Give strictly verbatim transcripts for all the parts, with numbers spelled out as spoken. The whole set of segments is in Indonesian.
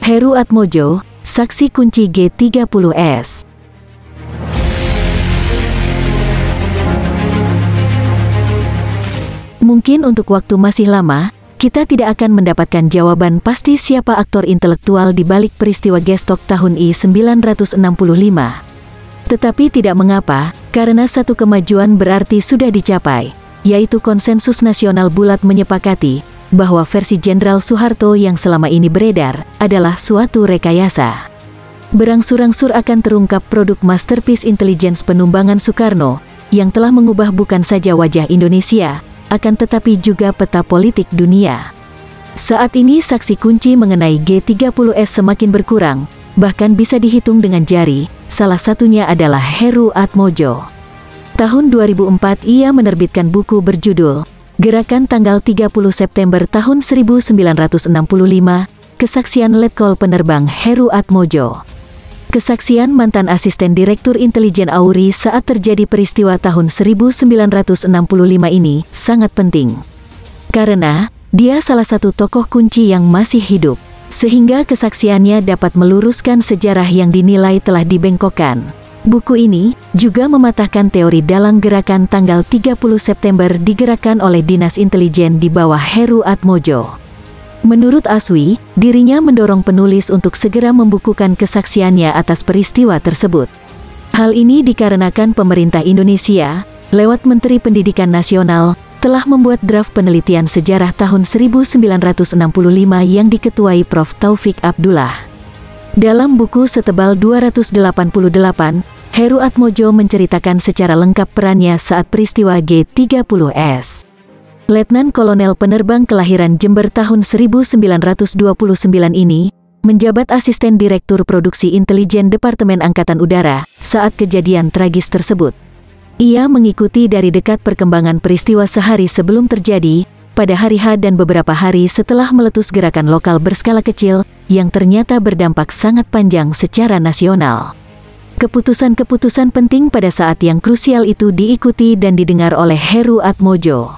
Heru Atmojo, saksi kunci G tiga puluh S. Mungkin untuk waktu masih lama, kita tidak akan mendapatkan jawaban pasti siapa aktor intelektual di balik peristiwa Gestok tahun I sembilan ratus enam puluh lima. Tetapi tidak mengapa, karena satu kemajuan berarti sudah dicapai, yaitu konsensus nasional bulat menyepakati bahwa versi Jenderal Soeharto yang selama ini beredar adalah suatu rekayasa. Berangsur-angsur akan terungkap produk masterpiece intelligence penumbangan Soekarno yang telah mengubah bukan saja wajah Indonesia, akan tetapi juga peta politik dunia. Saat ini saksi kunci mengenai G tiga puluh S semakin berkurang, bahkan bisa dihitung dengan jari, salah satunya adalah Heru Atmojo. Tahun dua ribu empat ia menerbitkan buku berjudul Gerakan tanggal tiga puluh September tahun seribu sembilan ratus enam puluh lima, Kesaksian Letkol Penerbang Heru Atmojo. Kesaksian mantan asisten Direktur Intelijen A U R I saat terjadi peristiwa tahun seribu sembilan ratus enam puluh lima ini sangat penting. Karena dia salah satu tokoh kunci yang masih hidup, sehingga kesaksiannya dapat meluruskan sejarah yang dinilai telah dibengkokkan. Buku ini juga mematahkan teori dalang gerakan tanggal tiga puluh September digerakkan oleh Dinas Intelijen di bawah Heru Atmojo. Menurut Aswi, dirinya mendorong penulis untuk segera membukukan kesaksiannya atas peristiwa tersebut. Hal ini dikarenakan pemerintah Indonesia, lewat Menteri Pendidikan Nasional, telah membuat draft penelitian sejarah tahun seribu sembilan ratus enam puluh lima yang diketuai Profesor Taufik Abdullah. Dalam buku setebal dua ratus delapan puluh delapan, Heru Atmojo menceritakan secara lengkap perannya saat peristiwa G tiga puluh S. Letnan Kolonel penerbang kelahiran Jember tahun seribu sembilan ratus dua puluh sembilan ini, menjabat asisten Direktur Produksi Intelijen Departemen Angkatan Udara saat kejadian tragis tersebut. Ia mengikuti dari dekat perkembangan peristiwa sehari sebelum terjadi, pada hari H dan beberapa hari setelah meletus gerakan lokal berskala kecil, yang ternyata berdampak sangat panjang secara nasional. Keputusan-keputusan penting pada saat yang krusial itu diikuti dan didengar oleh Heru Atmojo.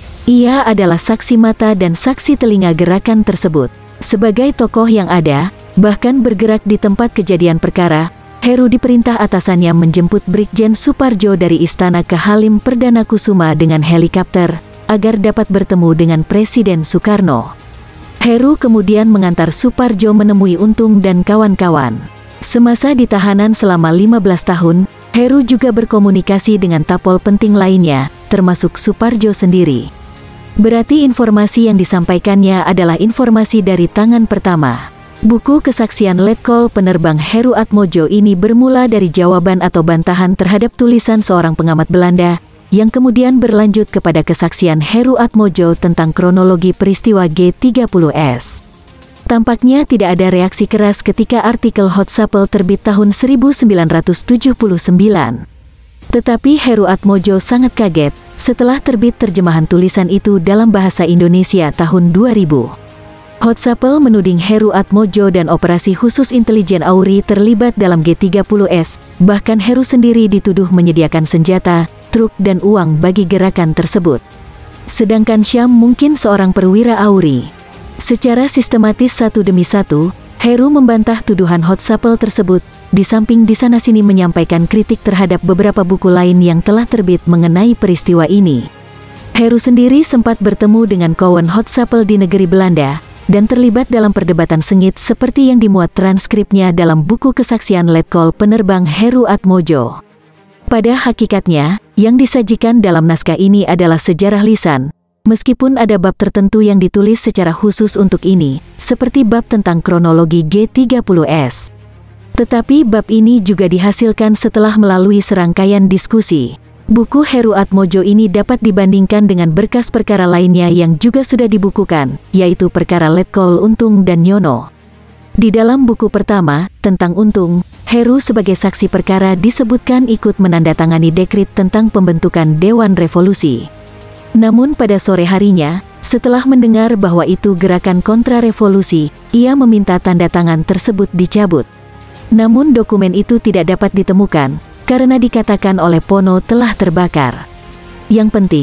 Ia adalah saksi mata dan saksi telinga gerakan tersebut. Sebagai tokoh yang ada, bahkan bergerak di tempat kejadian perkara, Heru diperintah atasannya menjemput Brigjen Suparjo dari Istana ke Halim Perdana Kusuma dengan helikopter, agar dapat bertemu dengan Presiden Soekarno. Heru kemudian mengantar Suparjo menemui Untung dan kawan-kawan. Semasa ditahanan selama lima belas tahun, Heru juga berkomunikasi dengan tapol penting lainnya, termasuk Suparjo sendiri. Berarti informasi yang disampaikannya adalah informasi dari tangan pertama. Buku Kesaksian Letkol Penerbang Heru Atmojo ini bermula dari jawaban atau bantahan terhadap tulisan seorang pengamat Belanda, yang kemudian berlanjut kepada kesaksian Heru Atmojo tentang kronologi peristiwa G tiga puluh S. Tampaknya tidak ada reaksi keras ketika artikel Hotsapel terbit tahun seribu sembilan ratus tujuh puluh sembilan. Tetapi Heru Atmojo sangat kaget setelah terbit terjemahan tulisan itu dalam bahasa Indonesia tahun dua ribu. Hotsapel menuding Heru Atmojo dan operasi khusus intelijen A U R I terlibat dalam G tiga puluh S, bahkan Heru sendiri dituduh menyediakan senjata, truk dan uang bagi gerakan tersebut. Sedangkan Syam mungkin seorang perwira A U R I. Secara sistematis satu demi satu, Heru membantah tuduhan Hotsapel tersebut, di samping di sana-sini menyampaikan kritik terhadap beberapa buku lain yang telah terbit mengenai peristiwa ini. Heru sendiri sempat bertemu dengan kawan Hotsapel di negeri Belanda, dan terlibat dalam perdebatan sengit seperti yang dimuat transkripnya dalam buku Kesaksian Letkol Penerbang Heru Atmojo. Pada hakikatnya, yang disajikan dalam naskah ini adalah sejarah lisan, meskipun ada bab tertentu yang ditulis secara khusus untuk ini, seperti bab tentang kronologi G tiga puluh S. Tetapi bab ini juga dihasilkan setelah melalui serangkaian diskusi. Buku Heru Atmojo ini dapat dibandingkan dengan berkas perkara lainnya yang juga sudah dibukukan, yaitu perkara Letkol Untung dan Nyono. Di dalam buku pertama, tentang Untung, Heru sebagai saksi perkara disebutkan ikut menandatangani dekrit tentang pembentukan Dewan Revolusi. Namun pada sore harinya, setelah mendengar bahwa itu gerakan kontra-revolusi, ia meminta tanda tangan tersebut dicabut. Namun dokumen itu tidak dapat ditemukan, karena dikatakan oleh Pono telah terbakar. Yang penting,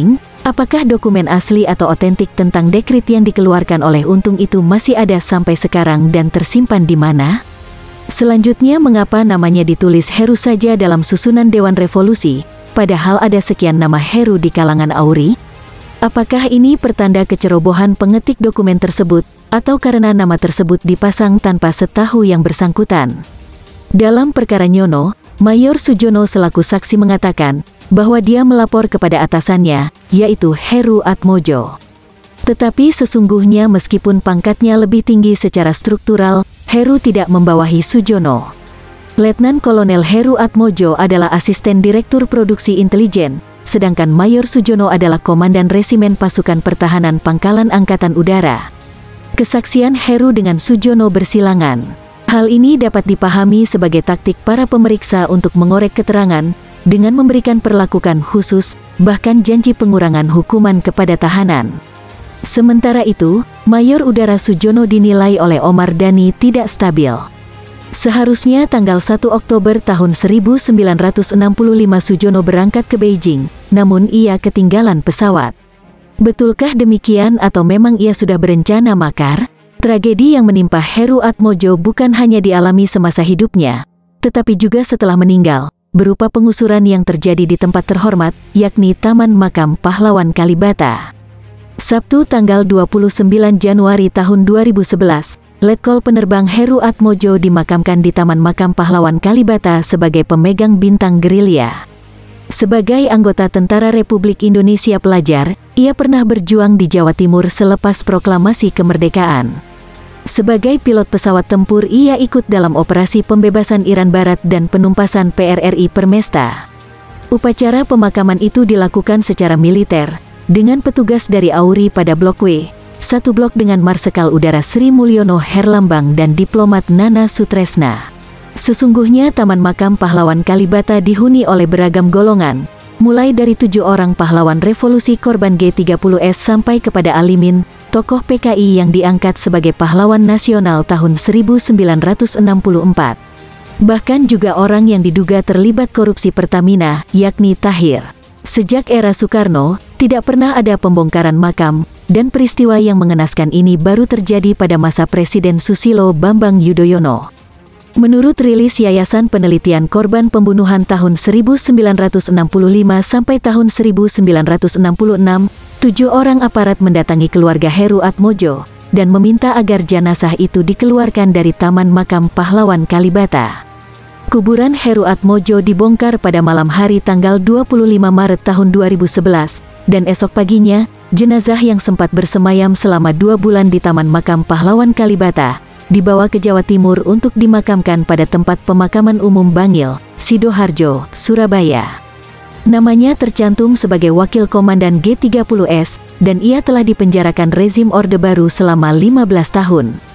Apakah dokumen asli atau otentik tentang dekrit yang dikeluarkan oleh Untung itu masih ada sampai sekarang dan tersimpan di mana? Selanjutnya, mengapa namanya ditulis Heru saja dalam susunan Dewan Revolusi, padahal ada sekian nama Heru di kalangan Auri? Apakah ini pertanda kecerobohan pengetik dokumen tersebut, atau karena nama tersebut dipasang tanpa setahu yang bersangkutan? Dalam perkara Nyono, Mayor Sujono selaku saksi mengatakan bahwa dia melapor kepada atasannya, yaitu Heru Atmojo. Tetapi sesungguhnya meskipun pangkatnya lebih tinggi secara struktural, Heru tidak membawahi Sujono. Letnan Kolonel Heru Atmojo adalah asisten Direktur Produksi Intelijen, sedangkan Mayor Sujono adalah Komandan Resimen Pasukan Pertahanan Pangkalan Angkatan Udara. Kesaksian Heru dengan Sujono bersilangan. Hal ini dapat dipahami sebagai taktik para pemeriksa untuk mengorek keterangan, dengan memberikan perlakuan khusus, bahkan janji pengurangan hukuman kepada tahanan. Sementara itu, Mayor Udara Sujono dinilai oleh Omar Dhani tidak stabil. Seharusnya tanggal satu Oktober tahun seribu sembilan ratus enam puluh lima Sujono berangkat ke Beijing, namun ia ketinggalan pesawat. Betulkah demikian atau memang ia sudah berencana makar? Tragedi yang menimpa Heru Atmojo bukan hanya dialami semasa hidupnya, tetapi juga setelah meninggal, berupa pengusuran yang terjadi di tempat terhormat, yakni Taman Makam Pahlawan Kalibata. Sabtu tanggal dua puluh sembilan Januari tahun dua ribu sebelas, Letkol Penerbang Heru Atmojo dimakamkan di Taman Makam Pahlawan Kalibata sebagai pemegang bintang gerilya. Sebagai anggota Tentara Republik Indonesia Pelajar, ia pernah berjuang di Jawa Timur selepas proklamasi kemerdekaan. Sebagai pilot pesawat tempur, ia ikut dalam operasi pembebasan Iran Barat dan penumpasan P R R I Permesta. Upacara pemakaman itu dilakukan secara militer, dengan petugas dari Auri pada Blok W, satu blok dengan Marsekal Udara Sri Mulyono Herlambang dan diplomat Nana Sutresna. Sesungguhnya Taman Makam Pahlawan Kalibata dihuni oleh beragam golongan, mulai dari tujuh orang pahlawan revolusi korban G tiga puluh S sampai kepada Alimin, tokoh P K I yang diangkat sebagai pahlawan nasional tahun seribu sembilan ratus enam puluh empat. Bahkan juga orang yang diduga terlibat korupsi Pertamina, yakni Tahir. Sejak era Soekarno, tidak pernah ada pembongkaran makam, dan peristiwa yang mengenaskan ini baru terjadi pada masa Presiden Susilo Bambang Yudhoyono. Menurut rilis Yayasan Penelitian Korban Pembunuhan tahun seribu sembilan ratus enam puluh lima sampai tahun seribu sembilan ratus enam puluh enam, tujuh orang aparat mendatangi keluarga Heru Atmojo dan meminta agar jenazah itu dikeluarkan dari Taman Makam Pahlawan Kalibata. Kuburan Heru Atmojo dibongkar pada malam hari tanggal dua puluh lima Maret tahun dua ribu sebelas, dan esok paginya, jenazah yang sempat bersemayam selama dua bulan di Taman Makam Pahlawan Kalibata dibawa ke Jawa Timur untuk dimakamkan pada tempat pemakaman umum Bangil, Sidoarjo, Surabaya. Namanya tercantum sebagai wakil komandan G tiga puluh S, dan ia telah dipenjarakan rezim Orde Baru selama lima belas tahun.